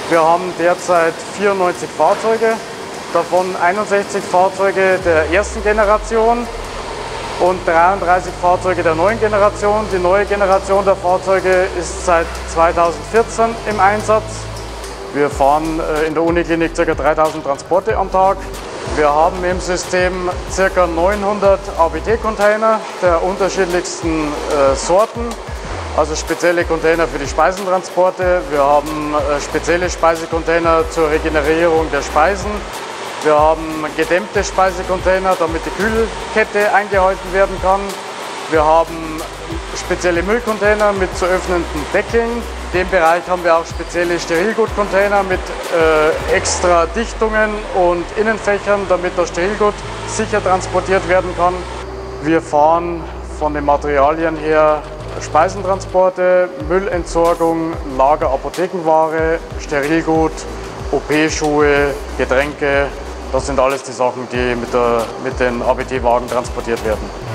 Wir haben derzeit 94 Fahrzeuge, davon 61 Fahrzeuge der ersten Generation und 33 Fahrzeuge der neuen Generation. Die neue Generation der Fahrzeuge ist seit 2014 im Einsatz. Wir fahren in der Uniklinik ca. 3000 Transporte am Tag. Wir haben im System ca. 900 ABT-Container der unterschiedlichsten Sorten, also spezielle Container für die Speisentransporte. Wir haben spezielle Speisecontainer zur Regenerierung der Speisen. Wir haben gedämmte Speisecontainer, damit die Kühlkette eingehalten werden kann. Wir haben spezielle Müllcontainer mit zu öffnenden Deckeln. In dem Bereich haben wir auch spezielle Sterilgutcontainer mit extra Dichtungen und Innenfächern, damit das Sterilgut sicher transportiert werden kann. Wir fahren von den Materialien her Speisentransporte, Müllentsorgung, Lager Apothekenware, Sterilgut, OP-Schuhe, Getränke. Das sind alles die Sachen, die mit den ABT-Wagen transportiert werden.